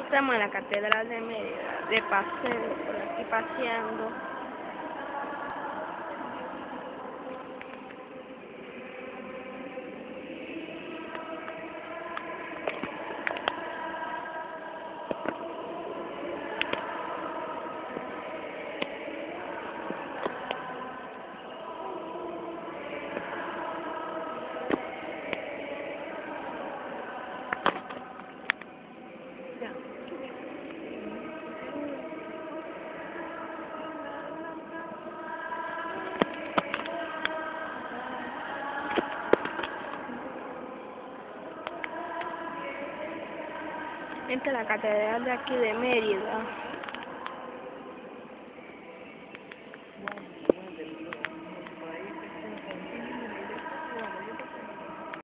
Estamos en la Catedral de Mérida, de paseo, por aquí paseando. Esta es la catedral de aquí de Mérida.